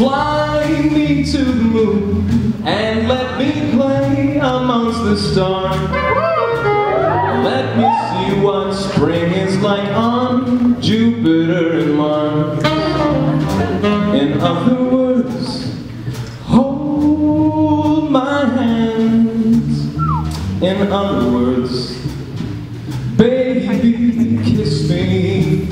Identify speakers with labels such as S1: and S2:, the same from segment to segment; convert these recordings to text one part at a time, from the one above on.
S1: Fly me to the moon and let me play amongst the stars. Let me see what spring is like on Jupiter and Mars. In other words, hold my hands. In other words, baby, kiss me.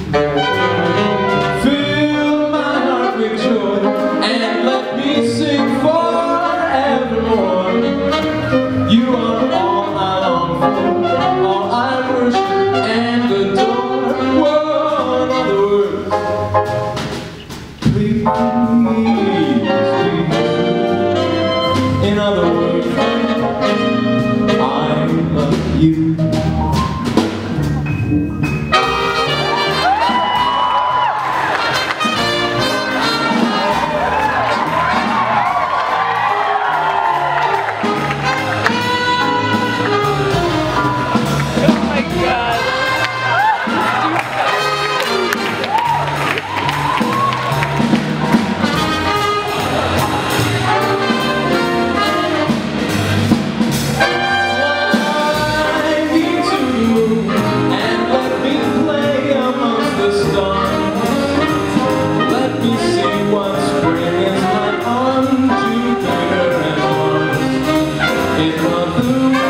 S1: Fill my heart with joy and let me sing forevermore. You are all I long for, all I worship and adore. Whoa, in other words, please be true. In other words, I love you. In other